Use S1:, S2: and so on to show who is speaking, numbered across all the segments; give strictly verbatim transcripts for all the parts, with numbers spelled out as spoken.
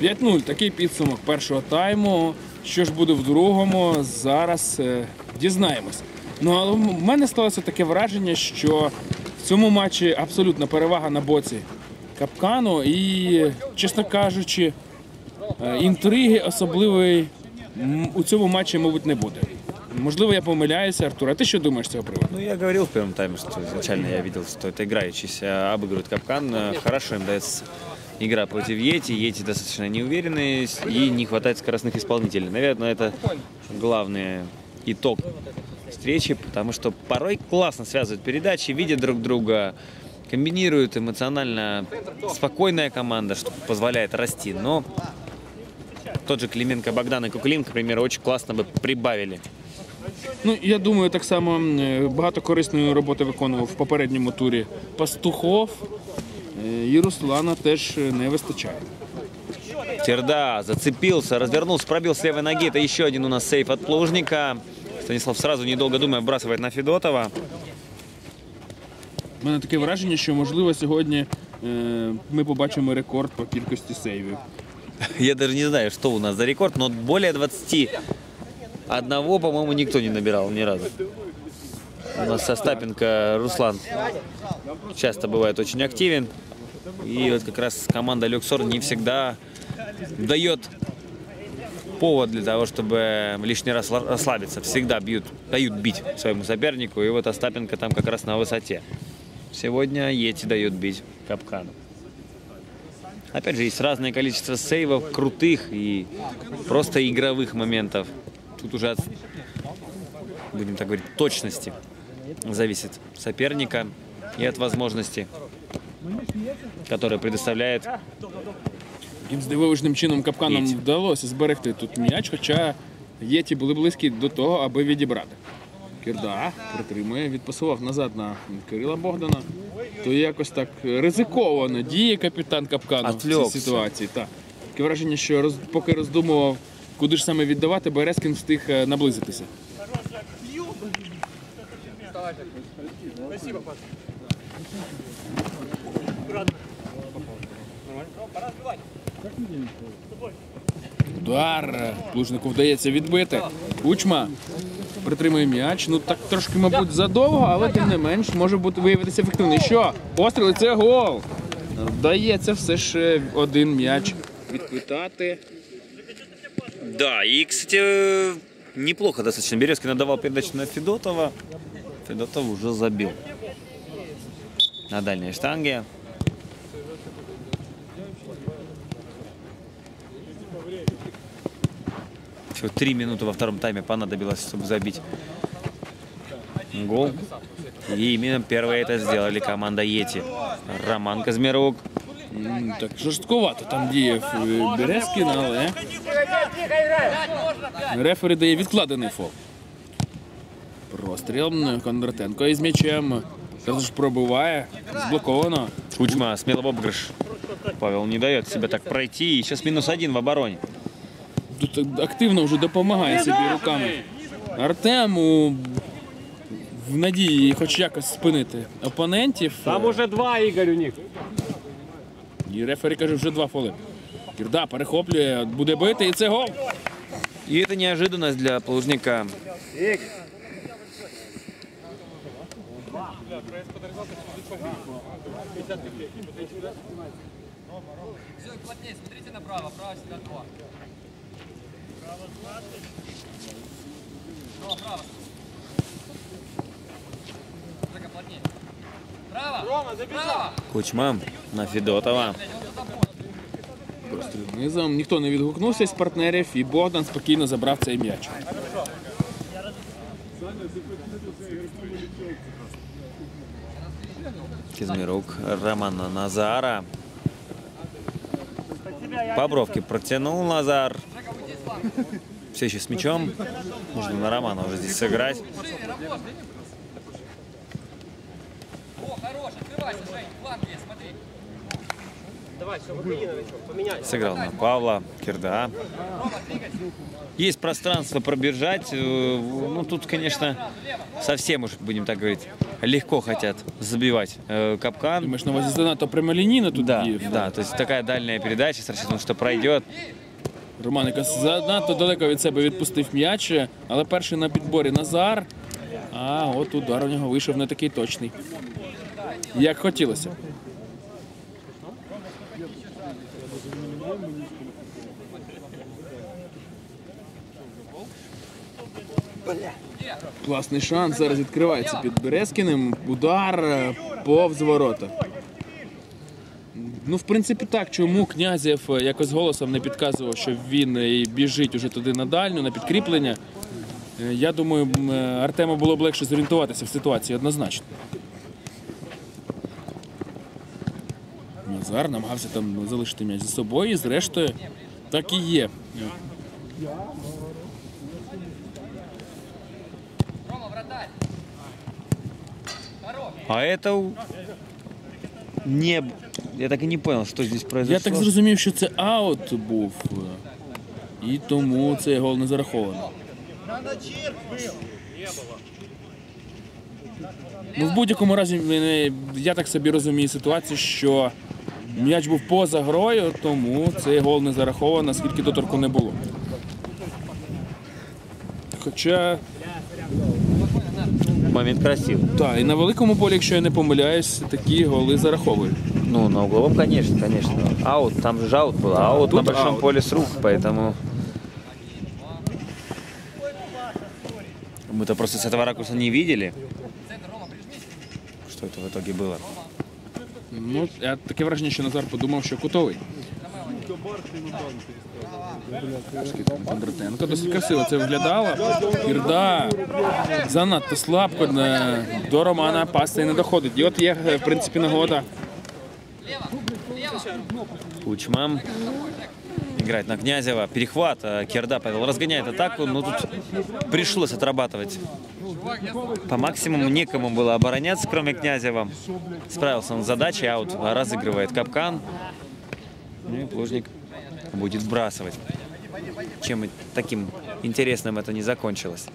S1: п'ять нуль. Такий підсумок першого тайму. Що ж буде в другому, зараз е, дізнаємось. Ну, але в мене сталося таке враження, що в цьому матчі абсолютна перевага на боці Капкану і, чесно кажучи, е, інтриги особливої у цьому матчі, мабуть, не буде. Можливо, я помиляюся, Артур. А ты что думаешь с этого привода?
S2: Ну, я говорил в первом тайме, что изначально я видел, что это играющийся обыгрывает Капкан. Хорошо им дается игра против Йети. Йети достаточно неуверенные и не хватает скоростных исполнителей. Наверное, это главный итог встречи, потому что порой классно связывают передачи, видят друг друга, комбинируют эмоционально. Спокойная команда, что позволяет расти. Но тот же Клименко, Богдан и Кукулин, к примеру, очень классно бы прибавили.
S1: Ну, я думаю, так само багато корисної роботи виконував в попередньому турі Пастухов. І Руслана теж не вистачає.
S2: Терда зацепился, развернулся, пробил с левой ноги. Это еще один у нас сейф от Плужника. Станислав сразу, недолго думая, вбрасывает на Федотова.
S1: У мене таке враження, що, можливо, сьогодні ми побачимо рекорд по кількості сейвів.
S2: Я даже не знаю, что у нас за рекорд, но более двадцати одного, по-моему, никто не набирал ни разу. У нас Остапенко Руслан часто бывает очень активен. И вот как раз команда Люксор не всегда дает повод для того, чтобы лишний раз расслабиться. Всегда бьют, дают бить своему сопернику. И вот Остапенко там как раз на высоте. Сегодня Йети дает бить Капкану. Опять же, есть разное количество сейвов, крутых и просто игровых моментов. Тут уже от, будем так говорить, точности зависит соперника и от возможности, которая предоставляет.
S1: Яким здивовижним чином Капканам
S2: Йеті.
S1: вдалося зберегти тут м'яч, хоча Йеті були близькі до того, аби відібрати. Кірда притримує, відпасував назад на Кирила Богдана. То якось так ризиковано діє капітан Капкану в цій
S2: Отвлекся.
S1: ситуації. Так. Таке враження, що роз... поки роздумував, куди ж саме віддавати, Березкін встиг е, наблизитися. Удар. Плужнику вдається відбити. Кучма притримує м'яч. Ну так трошки, мабуть, задовго, але тим не менш може бути виявитися ефективний. Що? Постріл і це гол. Вдається все ж один м'яч відквитати.
S2: Да, и, кстати, неплохо достаточно. Березкин отдавал передачу на Федотова. Федотов уже забил на дальней штанге. Всего три минуты во втором тайме понадобилось, чтобы забить гол. И именно первые это сделали команда Йети. Роман Казмирук.
S1: М, Так, жорстковато там діяв е, Березкін, але рефері дає відкладений фол. Простріл Кондратенко із м'ячем. Зараз ж пробиває, зблоковано.
S2: Кучма смело в обыгрыш. Павел не дает себя так пройти. И сейчас минус один в обороне.
S1: Тут активно вже допомагає собі руками Артем у... в надії хоч якось спинити опонентів.
S3: Там уже два, Игорь, у них.
S1: І рефері каже, вже два фоли. Кірда перехоплює, буде бити, і це гол.
S2: И это неожиданность для Плужника.
S4: Плотнее, смотрите направо, право всегда два. Право, право. Так, плотнее. Право, право.
S2: Кучма на Федотова.
S1: Простріл низом. Ніхто не відгукнувся з партнерів, і Богдан спокійно забрав цей м'яч.
S2: Казмирук, Романа Назара. По бровке протянул Назар. Все еще с мячом. Нужно на Романа уже здесь сыграть.
S4: О, хорош, открывайся, Жень, фланг есть, смотри.
S2: Сыграл на Павла, Кирда. Есть пространство пробежать. э, Ну, тут, конечно, совсем уж, будем так говорить, легко хотят забивать э, капкан.
S1: Думаєш, на увазі занадто прямолінійно тут
S2: Да,
S1: діє?
S2: да, то есть такая дальняя передача с расчетом, что пройдет.
S1: Романенко занадто далеко від себе відпустив м'яч, але перший на підборі Назар. А от удар у нього вийшов не такий точний, як хотілося. Класний шанс зараз відкривається під Березкіним. Удар е, повз ворота. Ну, в принципі, так. Чому Князєв е, якось голосом не підказував, що він е, і біжить уже туди на дальню, на підкріплення. Е, Я думаю, м, е, Артему було б легше зорієнтуватися в ситуації однозначно. Назар намагався там залишити м'яч за собою і зрештою так і є.
S4: Рома, вратарь.
S2: А это у- не... б- Я так и не понял, что здесь произошло.
S1: Я так зрозумів, що це аут був, е, і тому цей гол не зараховано. Ну, в будь-якому разі, е, я так собі розумію ситуацію, що м'яч був поза грою, тому цей гол не зараховано, оскільки доторку не було. Хоча,
S2: Момент красивый.
S1: так, і на великому полі, якщо я не помиляюсь, такі голи зараховують.
S2: Ну, на угловом, конечно, конечно. Аут, там же аут был. Аут
S1: Тут
S2: на большом
S1: аут.
S2: поле с рук, поэтому... Мы-то просто с этого ракурса не видели, что это в итоге было.
S1: Ну, я таке враження, що Назар подумав, що кутовий. Кондратенко досить красиво це виглядало. Кірда занадто слабко не- до Романа пас цей не доходить. І от є, в принципі, нагода.
S2: Кучмам играет на Князева. Перехват. а Керда Павел разгоняет атаку, но тут пришлось отрабатывать. По максимуму некому было обороняться, кроме Князева. Справился он с задачей, аут разыгрывает капкан. Ну и Плужник будет сбрасывать. Чем и таким интересным это не закончилось.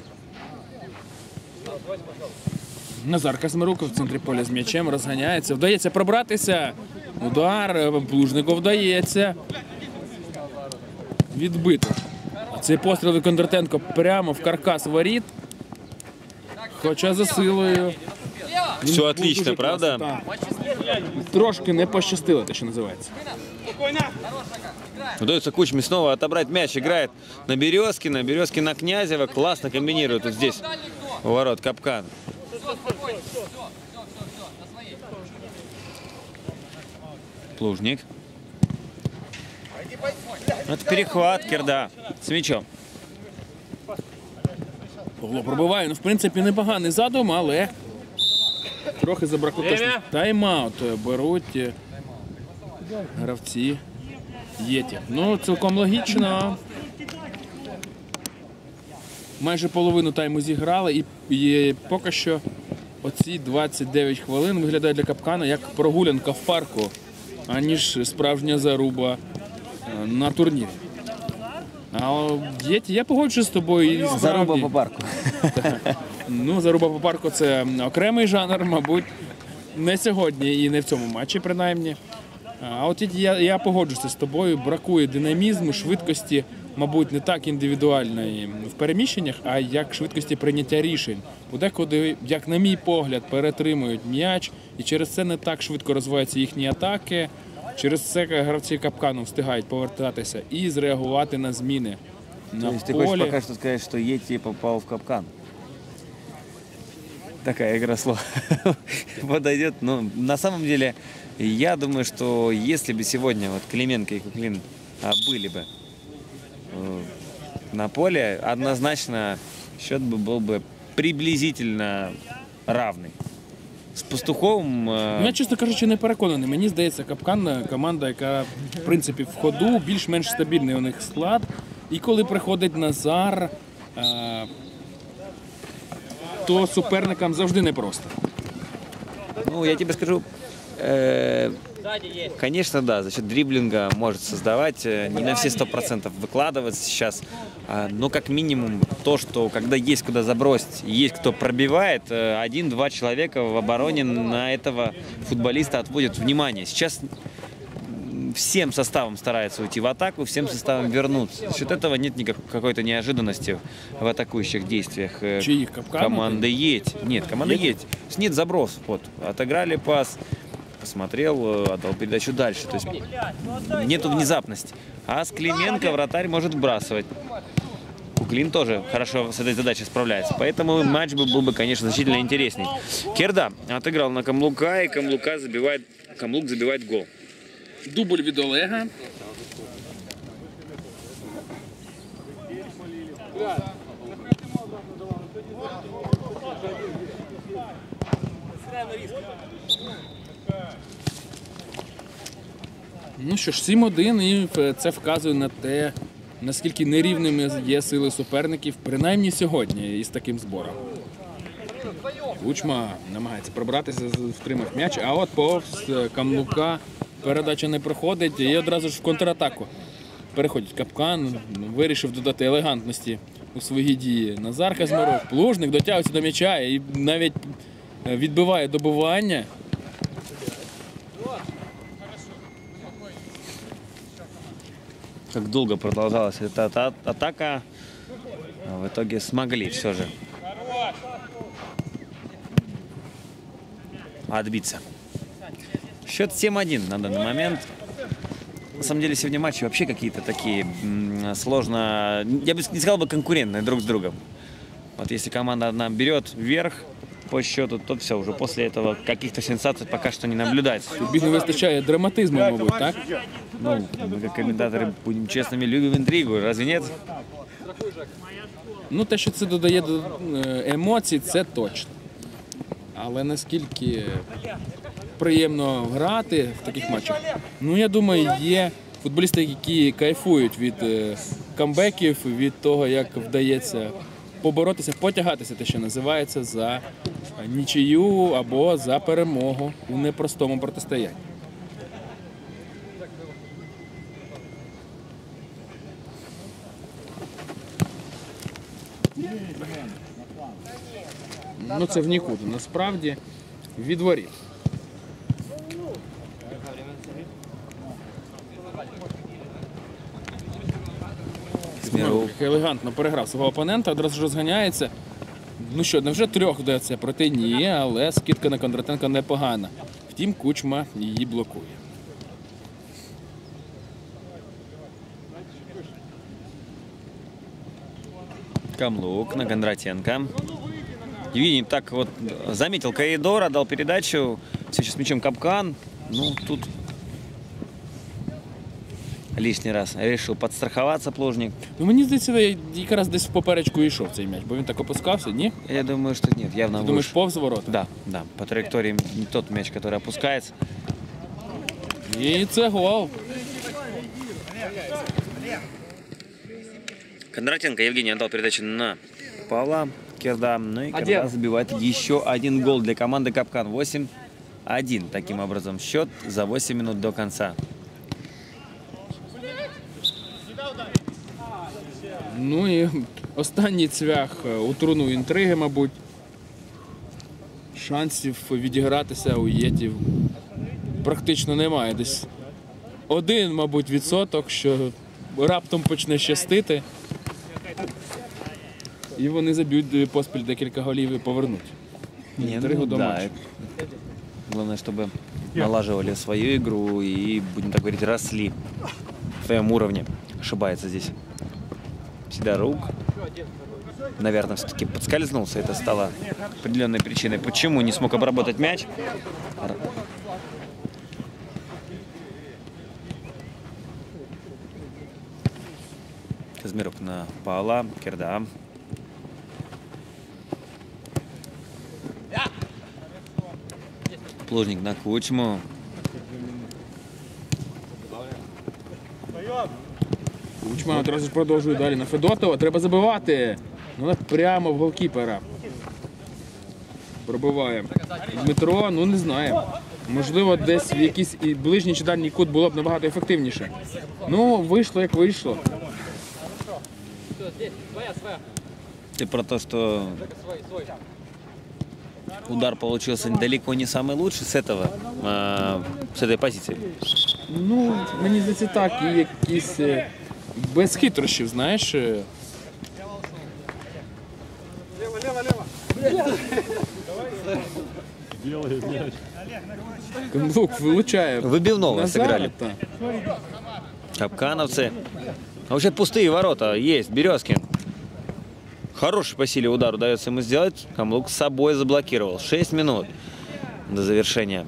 S1: Назар Казмируков в центрі поля з м'ячем розганяється. Вдається пробратися. Удар. Плужнику вдається. Відбито. А цей постріл від Кондратенко прямо в каркас воріт. Хоча за силою. Він
S2: Все
S1: був
S2: отлично,
S1: дуже
S2: правда?
S1: класний, так. Трошки не пощастило, те, що називається.
S2: Удается Кучме снова отобрать мяч. Играет на Березкина. Березкин на Князева. Классно комбинирует вот здесь. У ворот капкан. Плужник. Это перехват Керда с мячом.
S1: Павло пробиває. Ну, в принципі, непоганий задум, але трохи забракло точно. Тайм-аут беруть е, гравці Єті. Ну, цілком логічно. Майже половину тайму зіграли, і, і поки що оці двадцять дев'ять хвилин виглядають для капкана як прогулянка в парку, аніж справжня заруба е, на турнірі. А Єті, я погоджуюсь з тобою. І
S2: Заруба
S1: справді-
S2: по парку.
S1: Ну, заруба по парку це окремий жанр, мабуть, не сьогодні і не в цьому матчі, принаймні. А от я, я погоджуся з тобою, бракує динамізму, швидкості, мабуть, не так індивідуальної в переміщеннях, а як швидкості прийняття рішень. Подекуди, як на мій погляд, перетримують м'яч, і через це не так швидко розвиваються їхні атаки. Через це гравці капкану встигають повертатися і зреагувати на зміни на
S2: То есть ты хочешь
S1: полі.
S2: пока что сказать, что Йети попал в капкан? Такая игра слов подойдет. Но на самом деле, я думаю, что если бы сегодня вот Клименко и Куклин а, были бы э, на поле, однозначно счет бы был бы приблизительно равный. С Пастуховым...
S1: Ну,
S2: э,
S1: я, чесно кажучи, не переконаний. Мені здається, капкан команда, яка в принципі в ходу, більш-менш стабільний у них склад. І коли приходить Назар, е, то суперникам завжди непросто.
S2: Ну, я тебе скажу, э, Конечно, да, за счет дриблинга может создавать, э, не на все сто процентов выкладываться сейчас, а, но как минимум то, что когда есть куда забросить, есть кто пробивает, э, один-два человека в обороне на этого футболиста отводят внимание. Сейчас м, всем составом стараются уйти в атаку, всем составом вернуться. За счет этого нет никакой какой-то неожиданности в атакующих действиях э,
S1: Чьих? Капкана?
S2: команды Едь. Нет, команда
S1: Едь?
S2: Едь. Нет забросов. Вот, отыграли пас, посмотрел, э, отдал передачу дальше. То есть нету внезапности. А с Клименко вратарь может вбрасывать. Куклин тоже хорошо с этой задачей справляется. Поэтому матч бы- был бы, конечно, значительно интересней. Керда отыграл на Камлука, и Камлука забивает, Камлук забивает гол.
S1: Дубль від Олега. Ну що ж, сім один, і це вказує на те, наскільки нерівними є сили суперників, принаймні сьогодні із таким збором. Кучма намагається пробратися, втримав м'яч, а от повз Камлука передача не проходить і одразу ж в контратаку переходить Капкан, вирішив додати елегантності у свої дії. Назар Казмиров, Плужник дотягується до м'яча і навіть відбиває добування.
S2: Как долго продолжалась эта ата- атака, а в итоге смогли все же отбиться. Счет семь один на данный момент. На самом деле сегодня матчи вообще какие-то такие м, сложно, я бы не сказал бы конкурентные друг с другом. Вот если команда одна берет вверх по счету, то все, уже после этого каких-то сенсаций пока что не наблюдается.
S1: Тобі не вистачає драматизму, мабуть, так?
S2: Ну, мы как комментаторы, будем честными, любим интригу, разве нет?
S1: Ну, те, що це додає до е, емоцій, це точно. Але наскільки приємно грати в таких матчах, ну, я думаю, є футболісти, які кайфують від е, камбеків, від того, як вдається поборотися, потягатися, те, що називається, за нічию або за перемогу у непростому протистоянні. Ну, це в нікуди, насправді, від воріт.
S2: Смиров.
S1: Елегантно переграв свого опонента, одразу ж розганяється. Ну що, невже трьох вдається проти? Ні, але скидка на Кондратенка непогана. Втім, Кучма її блокує.
S2: Камлук на Кондратенко. Евгений так вот заметил коридор, дал передачу. Сейчас мячом Капкан. Ну, тут лишний раз решил подстраховаться Плужник.
S1: Ну, мені здається, якраз десь в поперечку йшов цей м'яч, бо він так опускався, ні?
S2: Я думаю, что нет, явно
S1: Ти думаєш,
S2: выше.
S1: повз ворота?
S2: Да, да, по траектории не тот мяч, который опускается.
S1: І це гол.
S2: Кондратенко Евгений отдал передачу на Павла Керда. Ну и Керда забивает еще один гол для команды Капкан. восемь один. Таким образом счет за восемь минут до конца.
S1: Ну і останній цвях у труну інтриги, мабуть. Шансів відігратися у Єтів практично немає. Десь один, мабуть, відсоток, що раптом почне щастити. І вони заб'ють поспіль декілька голів і повернуть інтригу до
S2: да,
S1: матчу.
S2: главное, чтобы налаживали свою игру и, будем так говорить, росли в своем уровне. Ошибается здесь Сидорук. Наверное, все-таки подскользнулся. Это стало определенной причиной, почему не смог обработать мяч. Казмиров на Павла Керда. Плужник на Кучму.
S1: Кучма одразу ж продовжує далі на Федотова. Треба забивати. Ну, прямо в голкіпера. Пробиває Дмитро, ну не знаю. Можливо, десь в якийсь і ближній чи дальній кут було б набагато ефективніше. Ну, вийшло як вийшло.
S2: Ты про то, что удар получился далеко не самый лучший с этого, а, с этой позиции.
S1: Ну, мені здається так, і якісь е, без хитрощів, знаєш. е. Камлук вилучає.
S2: Выбивного
S1: Назара,
S2: сыграли.
S1: та.
S2: Капкановцы. А уже пустые ворота есть. Березкин. Хороший по силе удар удается ему сделать. Камлук с собой заблокировал. шесть минут до завершения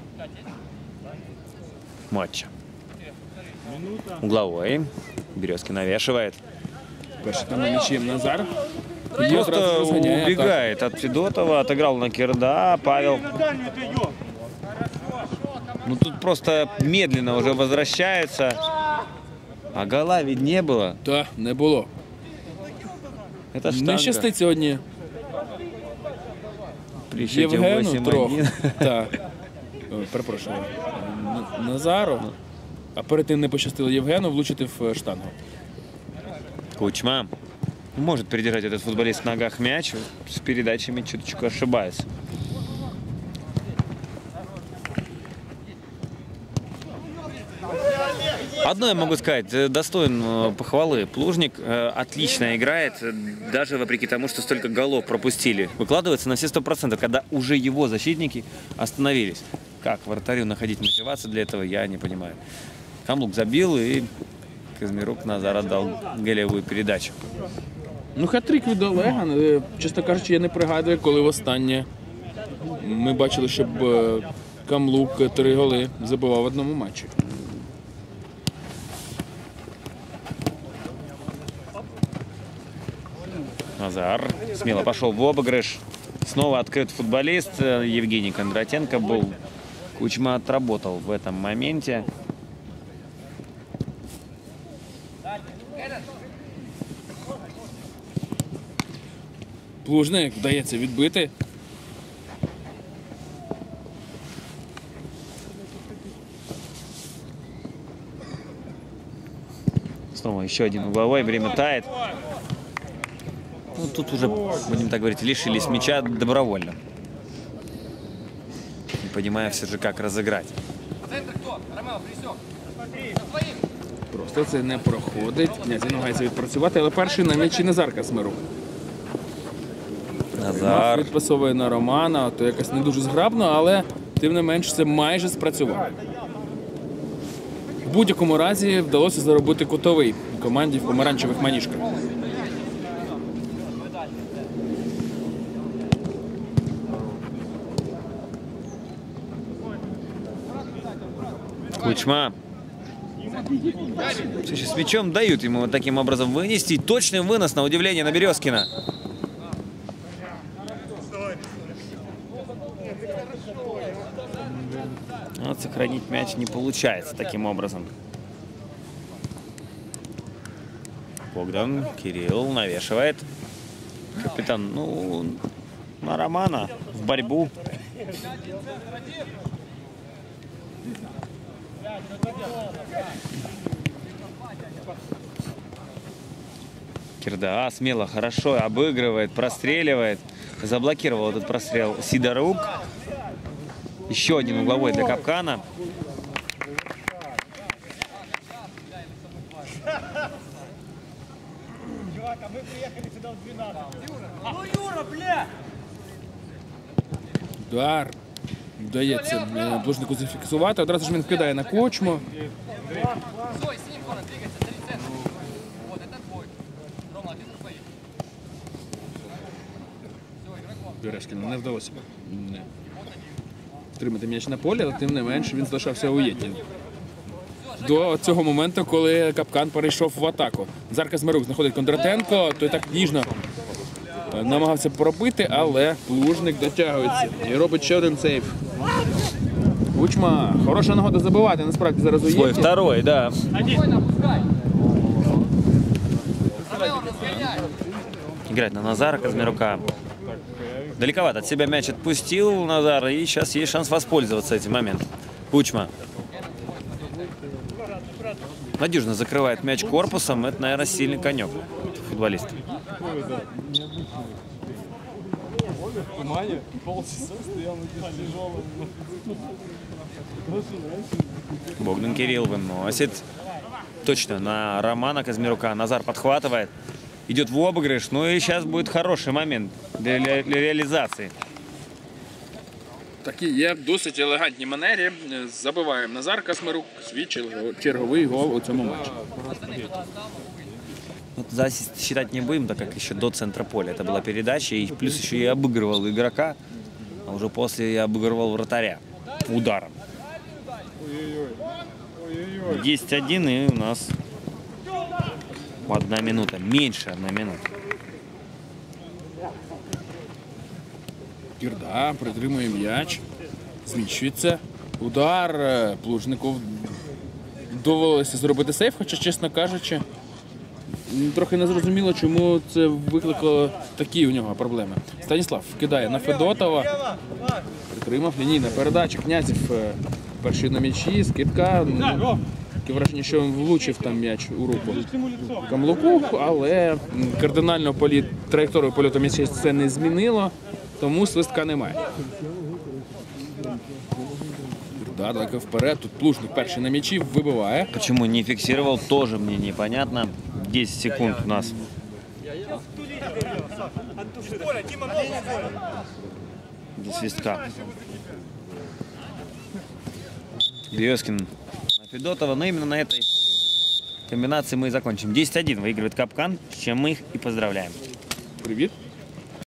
S2: матча. Угловой. Березкин навешивает.
S1: Перший там на м'ячі Назар. І одразу
S2: Просто
S1: розганяє атаку.
S2: убегает от Федотова. Отыграл на Кирда. Павел. Ну тут просто медленно уже возвращается. А гола ведь не было.
S1: Та, не було.
S2: Это штанга.
S1: Не щастить сьогодні
S2: При счете
S1: Євгену
S2: восемь
S1: трохи.
S2: один.
S1: Так. Ой, перепрошую. Н- Назару. А перед тим не пощастило Євгену влучити в е, штангу.
S2: Кучма может придержать этот футболист в ногах мяч. С передачами чуточку ошибается. Одно я могу сказать, э, достоин э, похвалы. Плужник э, отлично играет, э, даже вопреки тому, что столько голов пропустили. Выкладывается на все сто процентов, когда уже его защитники остановились. Как вратарю находить мотивацию для этого, я не понимаю. Камлук забил, и Казмірук Назар отдал голевую передачу.
S1: Ну, хет-трик від Олега, е, чесно кажучи, я не пригадую, коли востаннє ми бачили, щоб е, Камлук три голи забивав в одному матчі.
S2: Назар смело пошел в обыгрыш. Снова открыт футболист. Э, Евгений Кондратенко был. Кучма отработал в этом моменте.
S1: Плужник вдається відбити.
S2: Снова еще один угловой. Время тает. Ну, тут уже, будем так говорить, лишились мяча добровольно. Не понимая все же, как разыграть.
S4: Центр кто? Ромео, присек.
S1: Просто це не проходить. Князь намагається відпрацювати, але перший на м'ячі Назар Казмірук.
S2: Назар.
S1: Відпасовує на Романа, то якось не дуже зграбно, але тим не менш це майже спрацювало. В будь-якому разі вдалося заробити кутовий команді в помаранчевих маніжках.
S2: Кучма. Слушай, с мячом дают ему вот таким образом вынести. Точный вынос, на удивление, на Березкина. Вот сохранить мяч не получается таким образом. Богдан, Кирилл навешивает. Капитан, ну, на Романа в борьбу. Кирда смело, хорошо обыгрывает, простреливает. Заблокировал этот прострел Сидорук. Еще один угловой для капкана.
S1: Удар. Вдається е, Плужнику зафіксувати. Одразу ж він кидає на Кучму.
S4: Стой, с ним, Конор, двигайся, три центра. Вот, это твой. Рома, ты тут поедешь. Все, игроком.
S1: Березкіну не вдалося не втримати м'яч на полі, але тим не менше він залишався у єті. До цього моменту, коли капкан перейшов в атаку. Назар Казмірук знаходить Кондратенко, той так ніжно е, намагався пробити, але Плужник дотягується і робить ще один сейф. Кучма, хороша нагода забивати, насправді зараз у
S2: Свой
S1: єті.
S2: второй, да.
S4: Спокойно, пускай. Ромео, разгоняй.
S2: Играть на Назара Казмирука. Далековато от себя мяч отпустил Назар, и сейчас есть шанс воспользоваться этим моментом. Кучма. Надежно закрывает мяч корпусом. Это, наверное, сильный конек футболист. Богдан Кирилл выносит. Точно, на Романа Казмирука. Назар подхватывает. Идет в обыгрыш. Ну и сейчас будет хороший момент для, ре- для реализации.
S1: Такі є досить елегантні манері. Забиваємо Назар Казмирук свій черго- черговий гол у цьому матчі.
S2: Вот за ассист считать не будем, так как еще до центра поля это была передача. И плюс еще я обыгрывал игрока, а уже после я обыгрывал вратаря ударом. десять один и у нас одна минута. Меньше одна минута.
S1: Кірда притримує м'яч, зміщується. Удар е, Плужнику довелося зробити сейф, хоча, чесно кажучи, м, трохи незрозуміло, чому це викликало такі у нього проблеми. Станіслав кидає на Федотова, притримав лінійна передача, Князів е, перший на м'ячі, скидка. Ну, таке враження, що він влучив там м'яч у руку Камлуку, але м, кардинально політ, траєкторію польоту м'яча це не змінило. Тому свистка немає. Да, далеко вперед. Тут Плужник перший на м'ячі, вибиває.
S2: Почему не фиксировал, тоже мне непонятно. десять секунд у нас. До свистка. Березкин на Федотова. Но именно на этой комбинации мы и закончим. десять один выигрывает Капкан, с чем мы их и поздравляем.
S1: Привіт.